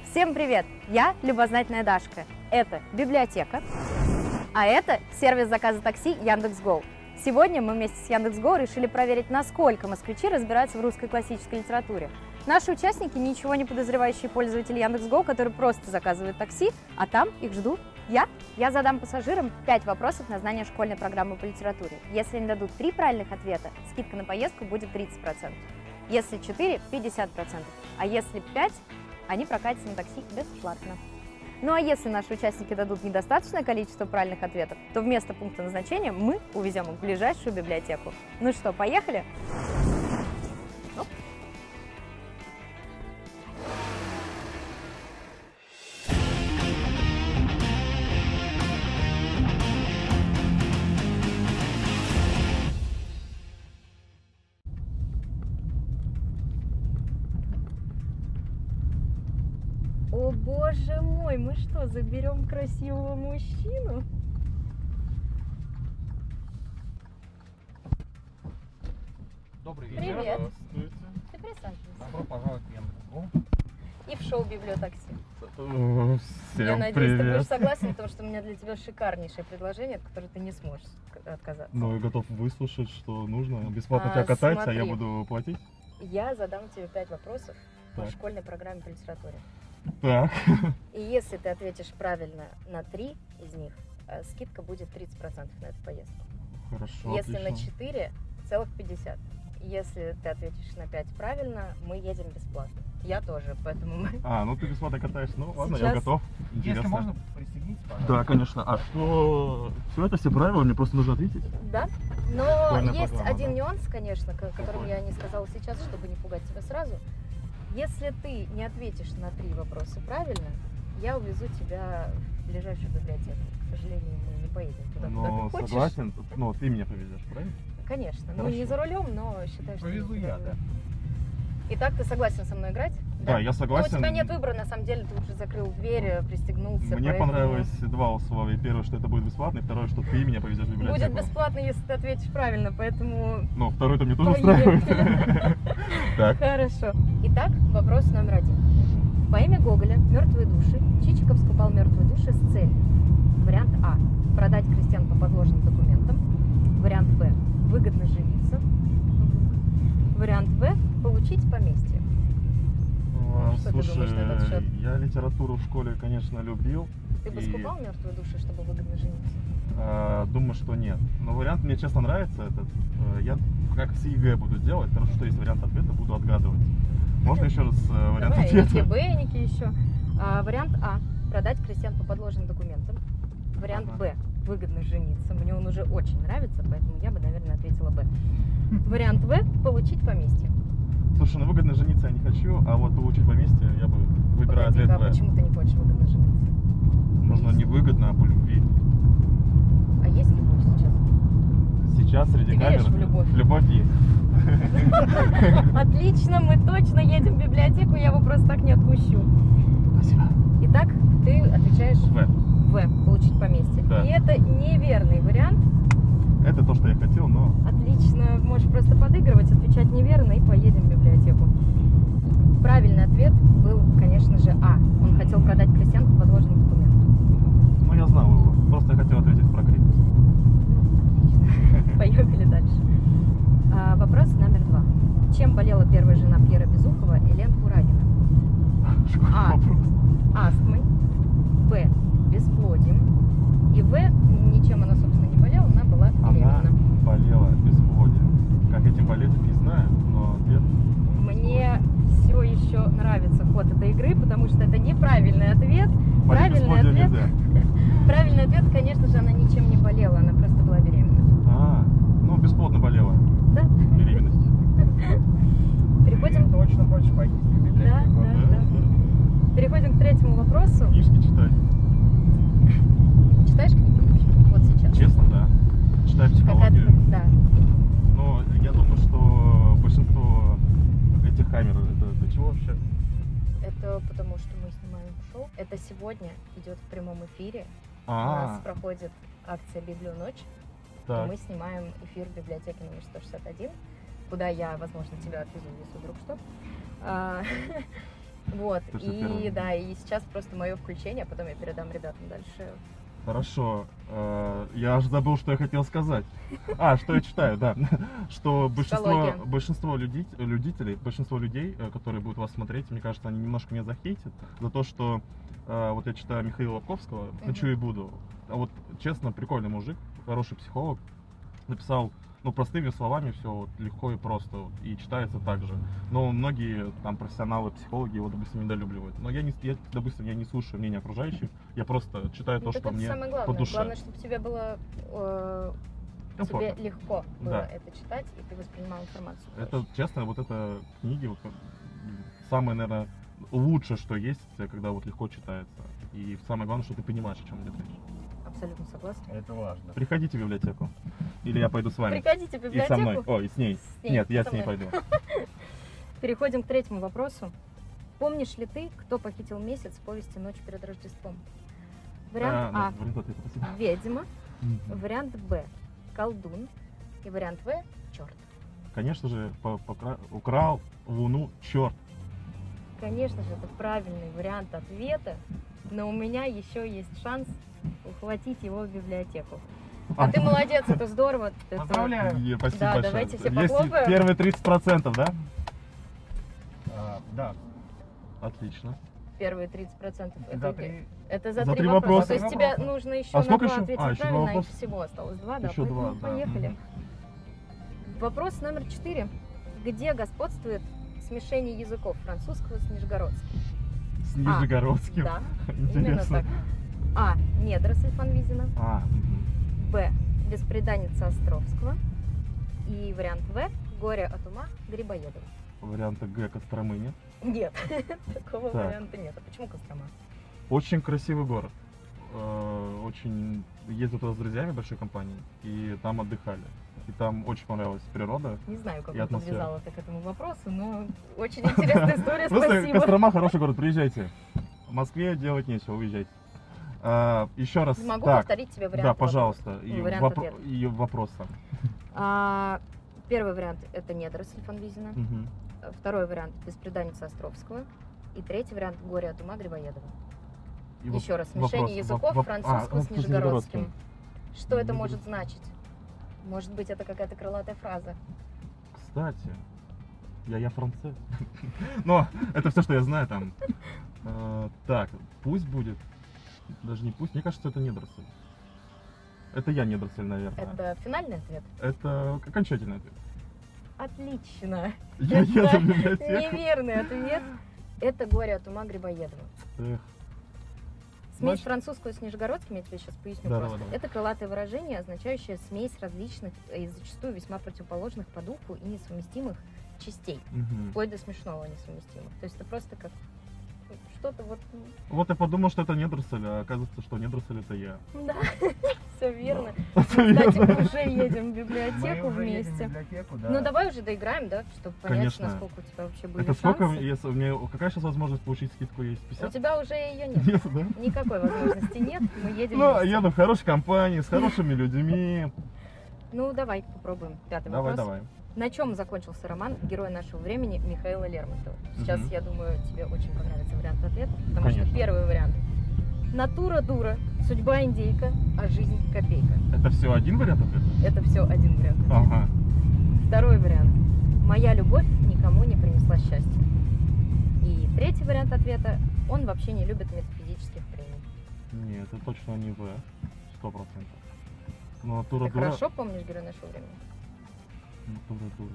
Всем привет! Я любознательная Дашка. Это библиотека, а это сервис заказа такси Яндекс.Го. Сегодня мы вместе с Яндекс.Го решили проверить, насколько москвичи разбираются в русской классической литературе. Наши участники – ничего не подозревающие пользователи Яндекс.Го, которые просто заказывают такси, а там их жду я. Я задам пассажирам 5 вопросов на знание школьной программы по литературе. Если они дадут 3 правильных ответа, скидка на поездку будет 30%. Если 4 – 50%. А если 5 – они прокатятся на такси бесплатно. Ну а если наши участники дадут недостаточное количество правильных ответов, то вместо пункта назначения мы увезем их в ближайшую библиотеку. Ну что, поехали? Оп. О боже мой, мы что, заберем красивого мужчину? Добрый вечер. Привет. Здравствуйте. Ты присаживайся. Добро пожаловать в Яндекс.Го. И в шоу «Библиотакси». Всем Я надеюсь, ты будешь привет. согласен, потому что у меня для тебя шикарнейшее предложение, от которого ты не сможешь отказаться. Ну, я готов выслушать, что нужно. Бесплатно А, тебя катать, а я смотри. буду платить. Я задам тебе 5 вопросов по Так. школьной программе по литературе. Так. И если ты ответишь правильно на 3 из них, скидка будет 30% на эту поездку. Хорошо, Если на отлично. 4, целых 50. Если ты ответишь на 5 правильно, мы едем бесплатно. Я тоже, поэтому мы... А, ну ты бесплатно катаешь. Ну ладно, я Сейчас- готов. Если Интересно. можно, пристегните, пожалуйста. Да, конечно. А что? Все это все правила, мне просто нужно ответить? Да, но Школьная есть программа, один да. нюанс, конечно, которым Какой? я не сказала сейчас, чтобы не пугать тебя сразу. Если ты не ответишь на 3 вопроса правильно, я увезу тебя в ближайшую библиотеку. К сожалению, мы не поедем туда, куда Ну, ты хочешь. согласен. Ну, ты меня повезешь, правильно? Конечно. Ну, Хорошо. не за рулем, но считай, что... Повезу не за я, рулем. да. Итак, ты согласен со мной играть? Да, я Ну, у согласен. тебя нет выбора, на самом деле, ты уже закрыл дверь, пристегнулся. Мне поэтому понравилось 2 условия. Первое, что это будет бесплатно, и второе, что ты меня повезешь в библиотеку. Будет бесплатно, если ты ответишь правильно, поэтому... Ну, второй-то мне тоже Поехали. устраивает. Так. Хорошо. Итак, вопрос номер 1. В поэме Гоголя «Мертвые души» Чичиков скупал мертвые души с целью. Вариант А. Продать крестьян по подложным документам. Вариант Б. Выгодно жениться. Вариант В. Получить поместье. Что ты думаешь на этот счет? Я литературу в школе, конечно, любил. Ты бы И, скупал мертвые души, чтобы выгодно жениться? Думаю, что нет. Но вариант мне, честно, нравится этот. Я как с ЕГЭ буду делать. Хорошо, что есть вариант ответа, буду отгадывать. Можно еще раз вариант Давай, ответа? ЕГЭ-ники еще. Вариант А. Продать крестьян по подложным документам. Вариант Ага. Б. Выгодно жениться. Мне он уже очень нравится, поэтому я бы, наверное, ответила Б. Вариант В. Получить поместье. Слушай, ну выгодно жениться я не хочу, а вот получить поместье я бы выбираю Погоди-ка, ответ а В. почему ты не хочешь выгодно жениться? Нужно не выгодно, а по любви. А есть любовь сейчас? Сейчас среди Ты камер веришь в любовь? любовь есть. Отлично, мы точно едем в библиотеку, я его просто так не отпущу. Спасибо. Итак, ты отвечаешь В. В. Получить поместье. Да. И это неверный вариант. Это то, что я хотел, но Отлично, можешь просто подыгрывать, отвечать неверно и поедем в библиотеку. Правильный ответ был, конечно же, А. Он хотел продать крестьян по подложным документам. ну, я знал его. Просто я хотел ответить про крепость. Отлично. Поехали дальше. Вопрос номер 2. Чем болела первая жена Пьера Безухова, Элен Курагина? Школьный А. вопрос. Астмой, Б. Бесплодием и В. Ничем она, собственно, не болела, она была Она беременна. болела бесплодием. Как этим болеть, не знаю, но ответ... Мне все еще нравится ход этой игры, потому что это неправильный ответ. Болеть Правильный бесплодием ответ, нельзя. правильный ответ, конечно же, она ничем не болела, она просто была беременна. Ну, бесплодно болела. Да? Беременность. Переходим, Ты точно хочешь пойти в библиотеку? Да. Переходим к 3-му вопросу. Книжки читать. Читаешь книги вообще? Вот сейчас. Честно, да. Читаю психологию. Какая-то- Да. Но я думаю, что большинство этих камер, это для чего вообще? Это потому, что мы снимаем шоу. Это сегодня идет в прямом эфире. У нас проходит акция «Библионочь». И так. мы снимаем эфир в библиотеке номер 161, куда я, возможно, тебя отвезу, если вдруг что. Вот, То, что и первый. да, и сейчас просто мое включение, а потом я передам ребятам дальше. Хорошо. Я аж забыл, что я хотел сказать. Что я читаю, да. Что Психология. большинство людей, которые будут вас смотреть, мне кажется, они немножко меня захейтят за то, что вот я читаю Михаила Лобковского «Хочу и буду». А вот честно, прикольный мужик, хороший психолог, написал, ну, простыми словами все вот, легко и просто, вот, и читается так же. Но многие там профессионалы, психологи его, допустим, недолюбливают. Но допустим, я не слушаю мнение окружающих, я просто читаю то, Ну, так что это мне самое главное. по душе. Главное, чтобы тебе было Комфортно. тебе легко было Да. это читать, и ты воспринимал информацию. Это, проще. честно, вот это книги, вот, самое, наверное, лучшее, что есть, когда вот легко читается. И самое главное, что ты понимаешь, о чем идет речь. Абсолютно согласна. Это важно. Приходите в библиотеку. Или я пойду с вами. Приходите в И библиотеку. со мной. Ой, и с ней. С ней, Нет, я со с ней мной. пойду. Переходим к третьему вопросу. Помнишь ли ты, кто похитил месяц в повести «Ночь перед Рождеством»? Вариант А Вариант ответа, спасибо. – ведьма, Мгм. вариант Б – колдун, и вариант В – черт. Конечно же, украл луну черт. Конечно же, это правильный вариант ответа, но у меня еще есть шанс ухватить его в библиотеку. А ты молодец, это здорово. это- Поздравляю. Спасибо Да, большое. давайте все Есть похлопаем. первые 30%, да? Да. Отлично. Первые 30%. За Это, три. это за За 3 три вопроса. вопроса. То есть тебе нужно еще А на сколько 2 еще? ответить Еще два правильно, а вопроса? их всего осталось 2, да? Еще два, да. Поехали. Мгм. Вопрос номер 4. Где господствует смешение языков французского с нижегородским? С Нижегородским. Да, именно Интересно. так. А. Недоросль Фанвизина. Мгм. Б. Бесприданница Островского. И вариант В. Горе от ума Грибоедова. Варианта Г Костромы нет. Нет, такого Так. варианта нет. А почему Кострома? Очень красивый город. Очень ездил туда с друзьями большой компании и там отдыхали. И там очень понравилась природа. Не знаю, как И я атмосфера. подвязала ты к этому вопросу, но очень интересная история, Просто спасибо. Кострома хороший город, приезжайте. В Москве делать нечего, уезжайте. Еще раз. Могу так, повторить тебе вариант? да, пожалуйста. Вариант ответа. И вопрос там. Первый вариант – это недоросль Фанвизина. Мгм. Второй вариант – бесприданница Островского. И третий вариант – горе от ума Грибоедова. И Еще раз, вопрос. смешение языков французского с нижегородским. нижегородским. Что это Нижегород- может значить? Может быть, это какая-то крылатая фраза. Кстати, я француз. Но это все, что я знаю там. Так, пусть будет. Даже не пусть, мне кажется, это недоросль. Это я недоросль, наверное. Это финальный ответ? Это окончательный ответ. Отлично. Я еду в Это библиотеку. неверный ответ. Это горе от ума Грибоедова. Эх, Смесь Значит- французского с нижегородским, я тебе сейчас поясню Да, просто. давай, давай. Это крылатое выражение, означающее смесь различных и зачастую весьма противоположных по духу и несовместимых частей. мгм. Вплоть до смешного несовместимых. То есть это просто как что-то вот... Вот я подумал, что это недоросль, а оказывается, что недоросль это я. Да, все верно. Да. Кстати, мы уже едем в Мы библиотеку уже едем в вместе. библиотеку, да. Ну давай уже доиграем, да, чтобы понять, Конечно. насколько у тебя вообще были Это сколько, шансы. если у меня, какая сейчас возможность получить скидку есть? У 50? тебя уже ее нет. Нет, да? Никакой возможности нет. Мы едем Ну, вместе. еду в хорошей компании, с хорошими людьми. Ну, давай попробуем. Пятый Давай, вопрос. давай. На чем закончился роман «Герой нашего времени» Михаила Лермонтова? Сейчас, Мгм. я думаю, тебе очень понравится вариант ответа, потому Конечно. что первый вариант. Натура дура, судьба индейка, а жизнь копейка. Это все один вариант ответа? Это все один вариант ответа. Ага. Второй вариант. Моя любовь никому не принесла счастья. И третий вариант ответа. Он вообще не любит метафизических премий. Нет, это точно не В. 100%. Но натура Ты дура. хорошо помнишь «Герой нашего времени»? Натура дура.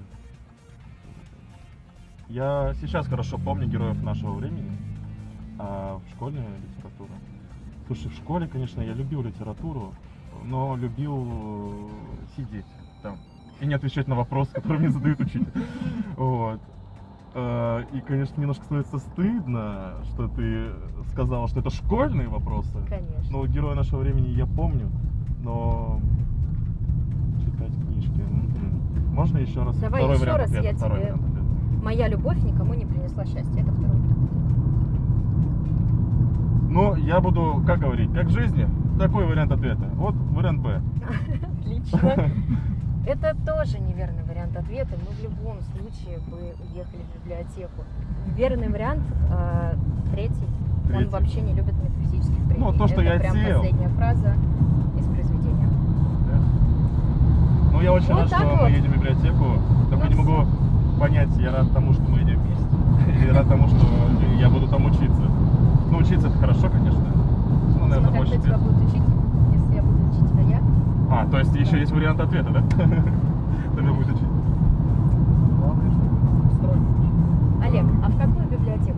Я сейчас хорошо помню героев нашего времени, а в школьную литературу. Слушай, в школе, конечно, я любил литературу, но любил сидеть там и не отвечать на вопросы, которые мне задают учитель. Вот. И, конечно, немножко становится стыдно, что ты сказала, что это школьные вопросы. Конечно. Ну, героя нашего времени я помню, но читать книжки. Можно еще раз? Давай Второй еще вариант раз ответа, я второй тебе- вариант ответа. Моя любовь никому не принесла счастья. Это второй вариант. Ну, я буду, как говорить, как в жизни, такой вариант ответа. Вот вариант Б. Отлично. Это тоже неверный вариант ответа. Мы в любом случае бы уехали в библиотеку. Верный вариант третий. Он Третий. вообще не любит метафизических трений. Ну, то, что это я прям сеял. последняя фраза из произведения. Ну, я очень Вот рад, так что вот. мы едем в библиотеку. Только Ну, не могу понять, я рад тому, что мы едем вместе. Или рад тому, что я буду там учиться. Ну, учиться это хорошо, конечно. Ну, наверное, Смотря больше кто тебя лет. будет учить. Если я буду учить тебя я. А, то есть еще есть вариант ответа, да? Кто меня будет учить? Главное, чтобы стройно. Олег, а в какую библиотеку?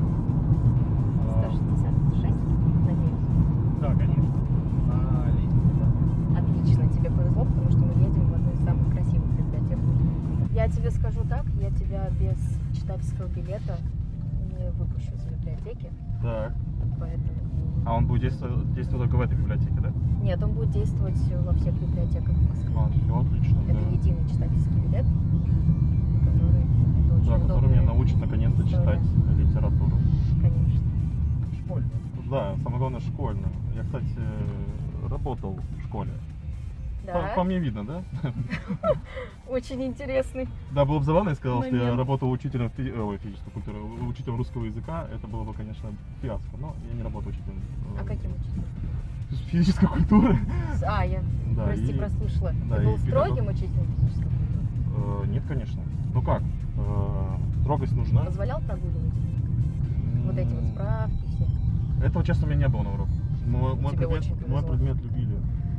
166, надеюсь. Да, конечно. На лестнице, да. Отлично, тебе повезло, потому что мы едем в одну из самых красивых библиотек. Я тебе скажу так, я тебя без читательского билета не выпущу из библиотеки, Так. поэтому... А он будет действовать только в этой библиотеке, да? Нет, он будет действовать во всех библиотеках в Москве. А, все отлично, Это да. единый читательский билет, который это очень Да, который удобно. меня научит наконец-то читать литературу. Конечно. Школьно. Да, самое главное школьную. Я, кстати, работал в школе. Да, По мне видно, да? очень интересный. Да, было бы забавно, я сказал, что я Момент. работал учителем физической культуры, учителем русского языка. Это было бы, конечно, фиаско, но я не работал учителем А каким учителем? физической культуры. Я, Да, прости, и- прослушала. да, Ты был и строгим учителем физической культуры? Нет, конечно. Ну как? Строгость нужна. Позволял прогуливать? Вот эти вот справки все. Этого, честно, у меня не было на уроках. Мой Тебе предмет, очень повезло. мой предмет любили.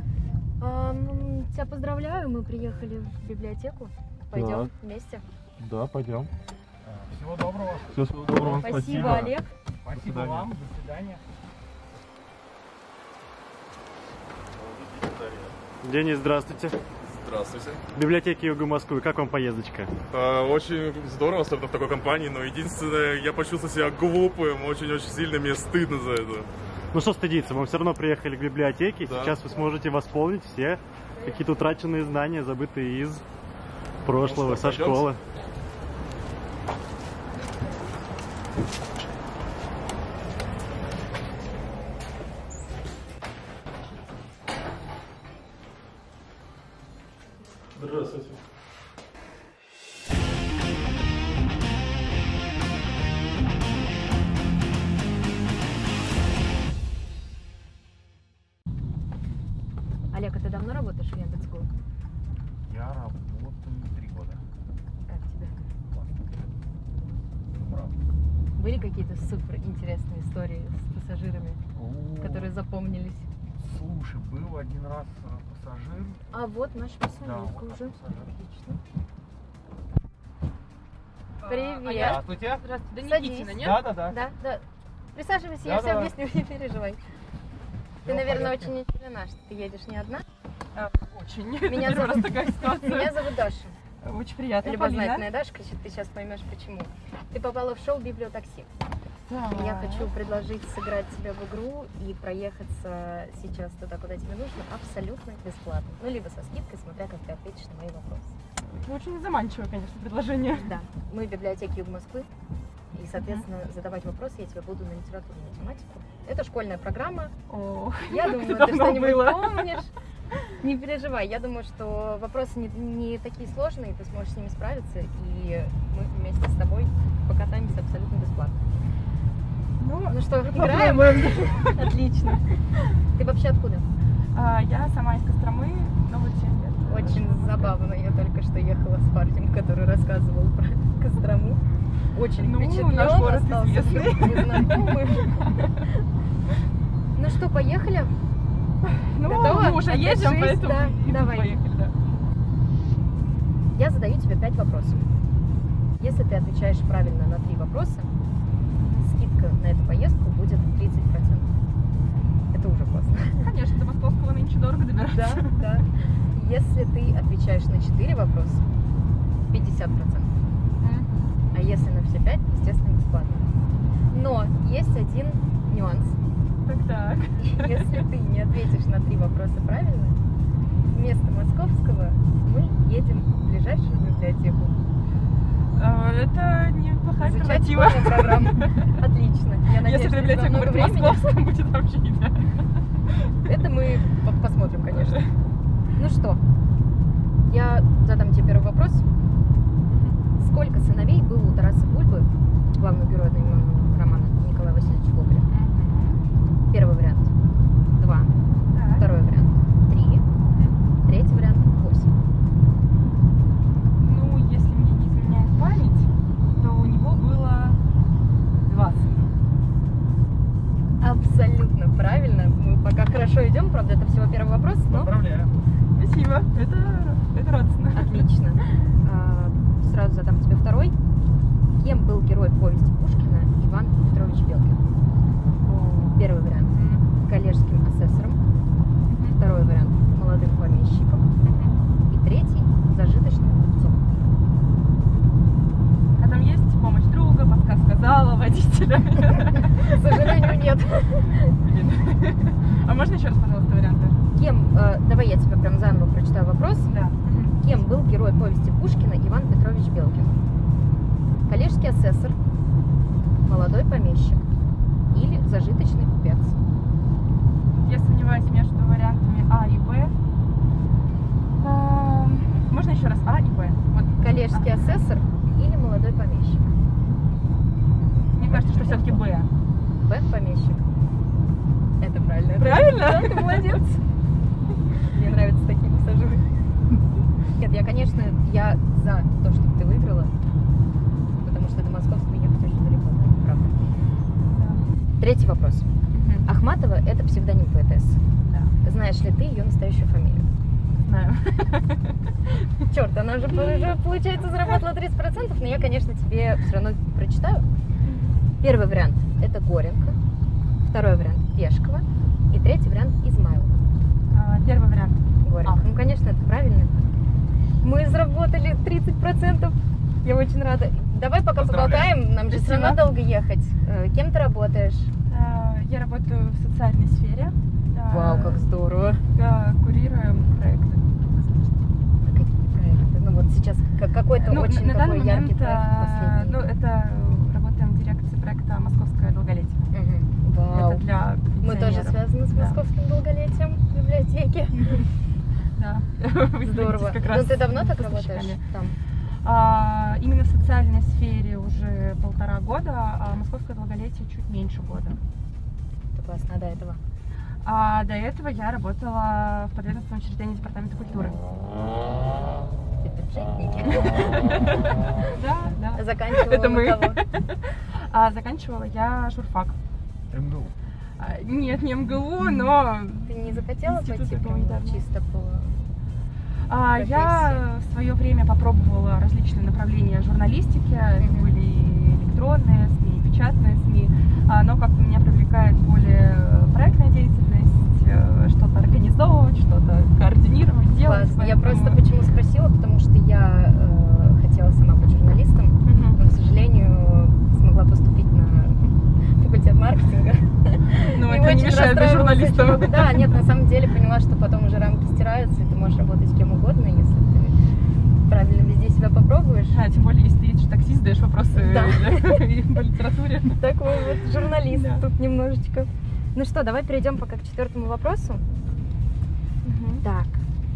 Тебя поздравляю, мы приехали в библиотеку. Пойдем вместе. Да, пойдем. Всего доброго. Всего доброго, Спасибо, Олег. Спасибо свидания. вам. До свидания. Денис, здравствуйте. Здравствуйте. В библиотеке Юга Москвы. Как вам поездочка? Очень здорово, особенно в такой компании, но единственное, я почувствовал себя глупым, очень-очень сильно, мне стыдно за это. Ну что стыдиться, мы все равно приехали к библиотеке. Да. Сейчас вы сможете восполнить все какие-то утраченные знания, забытые из прошлого, Ну что, со пойдемте? школы. Здравствуйте. Олег, а ты давно работаешь в Яндекс.Го? Я работаю 3 года. Как тебе? Классно. Правда. Были какие-то супер интересные истории с пассажирами, которые запомнились? Слушай, был один раз пассажир. А вот наш Да, пассажирка вот уже. наш пассажир. Отлично. Привет. Здравствуйте. Здравствуйте, да Садись. Никитина, нет? Да. Да, да. Присаживайся, я все Да-да. объясню, не переживай. Ты, Всё в наверное, порядке. очень удивлена, что ты едешь не одна. Очень. Меня Первый раз зовут- такая ситуация. Меня зовут Даша. Очень приятно, Любознательная Дашка, ты сейчас поймешь почему. Ты попала в шоу «Библиотакси». Полина. Я хочу предложить сыграть тебя в игру и проехаться сейчас туда, куда тебе нужно, абсолютно бесплатно. Ну, либо со скидкой, смотря как ты ответишь на мои вопросы. Очень заманчивое, конечно, предложение. Да, мы в библиотеке Юг Москвы, и, соответственно, задавать вопросы я тебе буду на литературную тематику. Это школьная программа. О, Я как думаю, это ты давно что-нибудь было. помнишь. Не переживай, я думаю, что вопросы не такие сложные, ты сможешь с ними справиться, и мы вместе с тобой покатаемся абсолютно бесплатно. Ну что, играем? Отлично. Ты вообще откуда? Я сама из Костромы, но вот 7 лет. Очень забавно. Я только что ехала с парнем, который рассказывал про Кострому. Очень Ну, впечатлен, наш город остался известный. незнакомым. Ну что, поехали? Ну, Готова? мы уже едем, Держись, поэтому да, и давай. поехали, да. Я задаю тебе 5 вопросов. Если ты отвечаешь правильно на 3 вопроса, скидка на эту поездку будет 30%. Это уже классно. Конечно, до Московского нынче дорого добираться. Да, да. Если ты отвечаешь на 4 вопроса, 50%. А если на все 5, естественно, бесплатно. Но есть один нюанс. Так. Если ты не ответишь на 3 вопроса правильно, вместо московского мы едем в ближайшую библиотеку. Это неплохая Изучать альтернатива. школьную программу. Отлично. Я надеюсь, Если что библиотека много будет в времени. Московском, будет вообще идеально. Это мы посмотрим, конечно. Ну что, Я задам тебе первый вопрос. Сколько сыновей было у Тараса Бульбы, главного героя одноименного романа Николая Васильевича Гоголя? Первый вариант 2, второй вариант 3, третий вариант 8. Ну, если мне не изменяет память, то у него было 2 сына. Абсолютно правильно. Мы пока хорошо идем, правда, это всего первый вопрос, но Поздравляю. Спасибо, это радостно. отлично. Сразу задам тебе второй. Кем был герой повести Пушкина Иван Петрович Белкин? Первый вариант – коллежским асессором. Второй вариант – молодым помещиком. И третий – зажиточным купцом. А там есть помощь друга, подсказка зала, водителя? К сожалению, нет. Блин. А можно еще раз, пожалуйста, варианты? Кем, давай я тебе прям заново прочитаю вопрос. Да. Кем был герой повести Пушкина Иван Петрович Белкин? Коллежский асессор, молодой помещик или зажиточный купец? Я сомневаюсь между вариантами А и Б. Можно еще раз А и Б? Вот. Коллежский асессор или молодой помещик? Мне кажется, что все-таки Б. Б помещик. Это правильно. Правильно? Да, ты молодец. Мне нравятся такие пассажиры. Нет, я за то, чтобы ты выиграла, потому что до Московского ехать очень далеко, да, правда. Да. Третий вопрос. Ахматова – это псевдоним поэтессы. Да. Знаешь ли ты ее настоящую фамилию? Знаю. Черт, она уже получается заработала 30%, но я, конечно, тебе все равно прочитаю. Первый вариант – это Горенко, второй вариант – Пешкова и третий вариант – Измайлова. Первый вариант. Горенко. Ну, конечно, это правильно. Мы заработали 30%. Я очень рада. Давай пока поболтаем, нам же все равно долго ехать. Кем ты работаешь? Я работаю в социальной сфере. Вау, как здорово. Курируем проекты. А какие проекты? Ну вот сейчас какой-то очень на данный такой яркий момент, проект последний. это работаем в дирекции проекта «Московское долголетие». Вау. Это для Мы тоже пенсионеров. связаны с Да. московским долголетием в библиотеке. Да. Вы Здорово. как Ну раз ты давно так поставщиками. работаешь там? Именно в социальной сфере уже 1,5 года, а московское долголетие чуть меньше года. Это классно, а до этого? А до этого я работала в подведомственном учреждении департамента культуры. Бюджетники. Да. Заканчивала Это мы. на кого? Заканчивала я журфак. МГУ. Нет, не МГУ, но Ты не захотела Институт пойти прям гуманитарного. чисто по... я в свое время попробовала различные направления журналистики. Это были и электронные СМИ, и печатные СМИ. Но как-то меня привлекает более проектная деятельность, что-то организовывать, что-то координировать, делать. Класс. Я просто почему спросила, потому что я хотела сама быть журналистом, но, к сожалению, смогла поступить на факультет маркетинга. Ну, И это не очень мешает быть расстраивалась журналистом. очень много. Да, нет, на самом деле поняла, что потом уже рамки стираются, и ты можешь работать с кем угодно, если ты правильно везде себя попробуешь. Тем более, если ты едешь такси, задаешь вопросы Да. по литературе. Такой вот журналист Да. тут немножечко. Ну что, давай перейдем пока к 4-му вопросу. Так.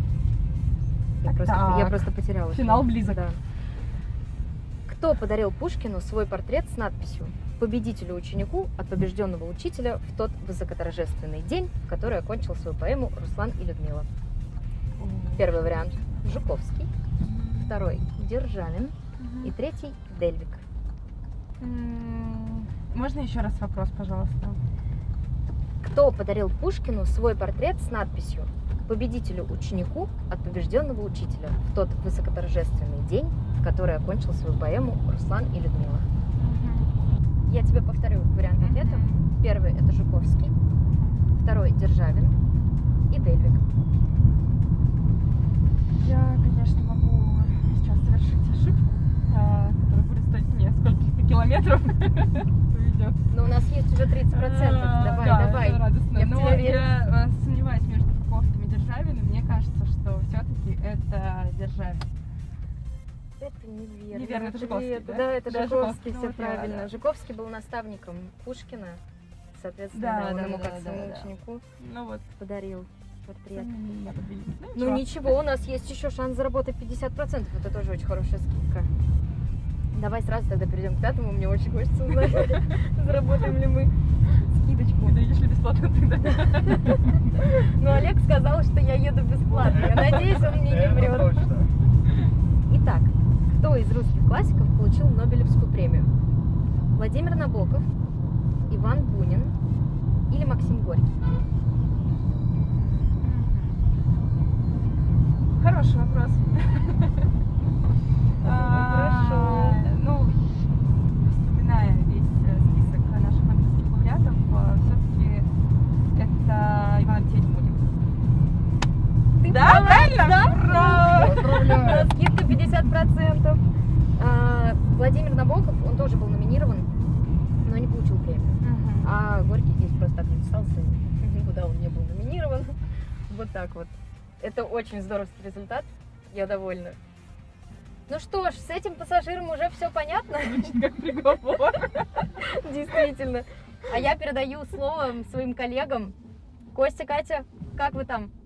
Я Так. просто потерялась. Финал близок. Да. Кто подарил Пушкину свой портрет с надписью «Победителю-ученику от побежденного учителя в тот высокоторжественный день, в который окончил свою поэму Руслан и Людмила»? Первый вариант – Жуковский, второй – Державин и третий – Дельвик. Можно еще раз вопрос, пожалуйста? Кто подарил Пушкину свой портрет с надписью «Победителю-ученику от побежденного учителя в тот высокоторжественный день, в который окончил свою поэму Руслан и Людмила»? Я тебе повторю вариант ответа. Первый – это Жуковский, второй – Державин и Дельвик. Я, конечно, могу сейчас совершить ошибку, которая будет стоить мне скольких-то километров поведет. Но у нас есть уже 30%. Давай, Да, давай. это радостно. Я в Но тебя верю. я сомневаюсь между Жуковским и Державиным. Мне кажется, что все-таки это Державин. Это неверно. Неверно, это Жуковский, Привет. да? Да, это Да, Жуковский, Жуковский, все ну вот я, правильно. да. Жуковский был наставником Пушкина, соответственно, Да, да, он да, ему да, как да, своему да. ученику Ну вот. подарил портрет. Меня подвели. Ну ничего, у нас есть еще шанс заработать 50%. Это тоже очень хорошая скидка. Давай сразу тогда перейдем к пятому. Мне очень хочется узнать, заработаем ли мы скидочку. Доедешь ли бесплатно ты, да? Ну, Олег сказал, что я еду бесплатно. Я надеюсь, он мне не врет. Итак, кто из русских классиков получил Нобелевскую премию? Владимир Набоков, Иван Бунин или Максим Горький? Хороший вопрос. Хорошо. Ну, вспоминая весь список наших нобелевских лауреатов, все-таки это Иван Алексеевич Бунин. Ты Да, права, правильно? да? Скидка 50%. Владимир Набоков, он тоже был номинирован, но не получил премию. А Горький здесь просто так написался, куда он не был номинирован. Вот так вот. Это очень здоровский результат. Я довольна. Ну что ж, с этим пассажиром уже все понятно. Звучит как приговор. Действительно. А я передаю слово своим коллегам. Костя, Катя, как вы там?